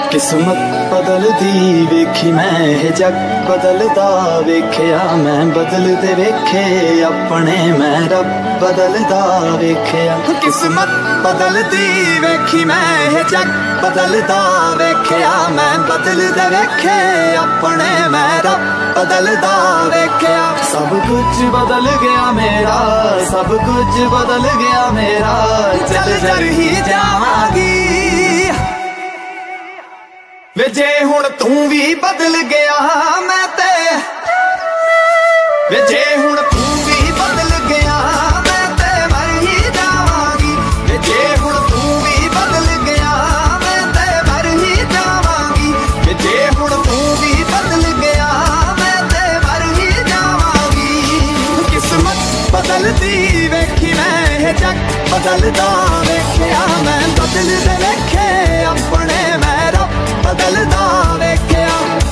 किस्मत बदलदी वेखी मैं जग बदलदा वेख्या मैं बदलदे वेखे अपने मैं रब बदलदा वेख्या। किस्मत बदलदी वेखी मैं जग बदलदा वेख्या मैं बदलदे वेखे अपने मैं रब बदलदा वेख्या। सब कुछ बदल गया मेरा, सब कुछ बदल गया मेरा, चल जर ही जावांगी वे जे हुण तू भी बदल गया मैं ते, वे जे हुण तू भी बदल गया मैं ते मर ही जावांगी। वे जे हुण तू भी बदल गया मैं ते मर ही जावांगी। वे जे हुण तू भी बदल गया मैं ते मर ही जावांगी। किस्मत बदलदी वेखी मैं जग बदलदा वेख्या मैं बदलदे वेखे अपने मैं रब बदलदा वेख्या।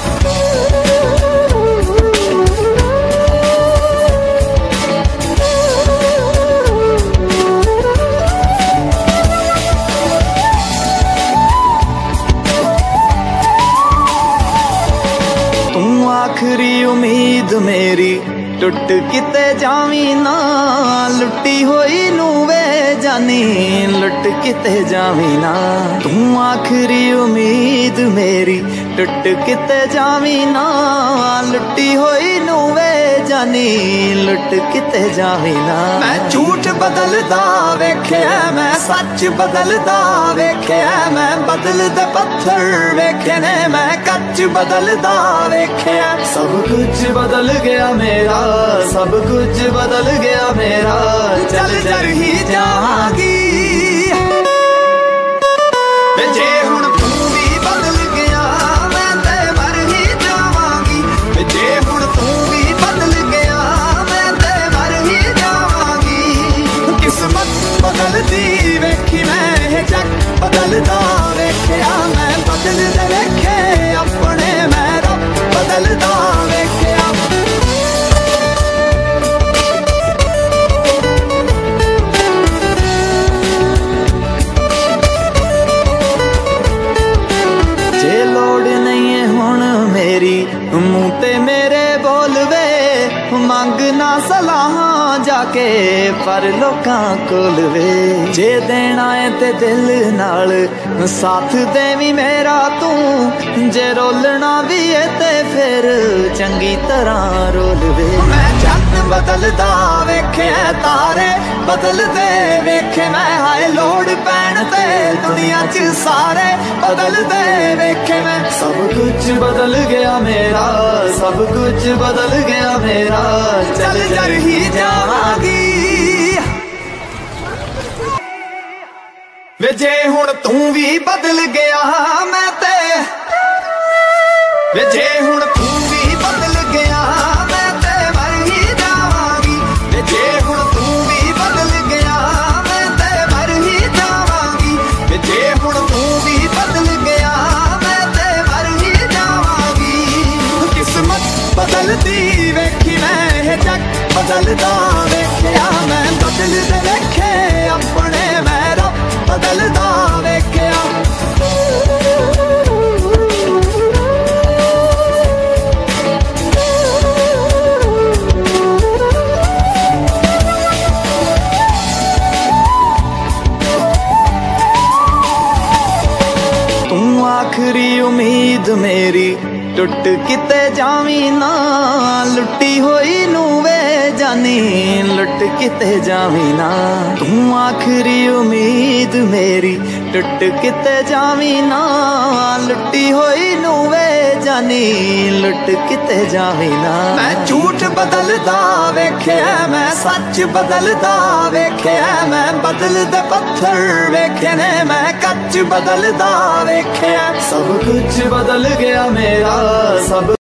तू आखरी उम्मीद मेरी टुट किते जावी ना, लुटी होई नू वे जानी लुट किते जावी ना। तू आखरी उम्मीद मेरी टुट किते जावी ना, लुटी होई नू वे जानी लुट किते जावी ना। मैं झूठ बदलदा वेख्या मैं सच बदलदा वेख्या मैं बदलदे पत्थर वेखे ने मैं कच बदलदा वेख्या। सब कुछ बदल गया मेरा, सब कुछ बदल गया मेरा, चल जर ही जावांगी वे जे हुण तू भी बदल गया मैं ते मर ही जावांगी। वे जे हुण तू भी बदल गया मैं ते मर ही जावांगी। किस्मत बदलदी वेखी मैं जग बदलदा वेख्या मैं बदलदे वेखे अपने मैं रब बदलदा वेख्या। मुँह ते मेरे बोलवे मंगना सलाहां जाके पर लोकां कोल वे। जे देना है ते दिल नाल साथ देवी मेरा तू, जे रोलना भी है ते फिर चंगी तरह रोल वे। मैं जग बदलदा वेखे तारे बदलदे वेखे मैं हाय लोड़ पैण ते दुनिया च सारे बदलदे वेखे मैं। सब कुछ बदल गया मेरा, सब कुछ बदल गया मेरा, चल जर ही जावांगी वे जे हुण तू भी बदल गया मैं ते, वे जे हुण तू भी बदल गया मैं ते मर ही जावांगी। वे जे हुण तू भी बदल गया मैं ते मर ही जावांगी। वे जे हुण तू भी बदल गया मैं ते मर ही जावांगी। किस्मत बदलदी वेखी मैं जग बदलदा वेख्या मैं बदलदे वेखे अपने मैं रब बदलदा वेख्या। तू आखरी उम्मीद मेरी टुट किते जावी ना, लुटी होई नू वे जानी लुट किते जावी ना। तू आखरी उम्मीद मेरी टुट किते जावी ना, लुटी होई नू वे जानी लुट किते जावी ना। मैं झूठ बदलदा वेख्या मैं सच बदलदा वेख्या मैं बदलदे पत्थर वेखे ने मैं कच बदलदा वेख्या। सब कुछ बदल गया मेरा, सब